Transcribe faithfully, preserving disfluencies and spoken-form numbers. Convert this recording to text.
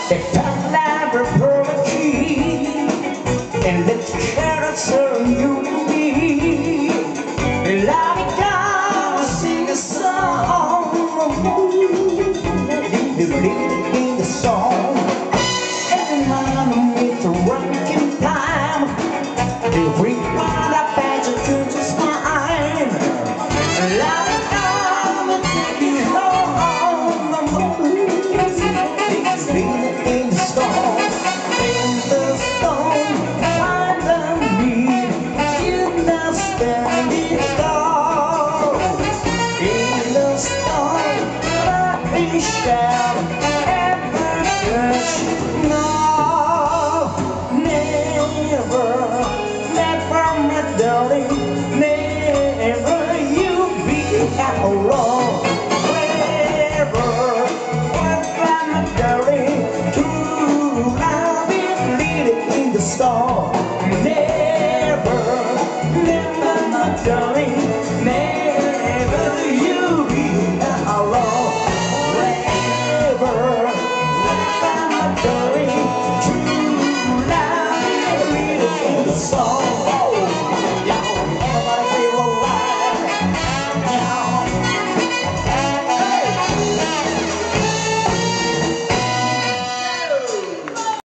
They pack never apology, and the carrots are you to me. Let me go, sing a song, you believe in the song. Every man with a working time, they bring one up as a good time. Let me go and take you home. It's been in the storm, in the storm, find the need, you must stand it all. In the storm, let me shout, ever search.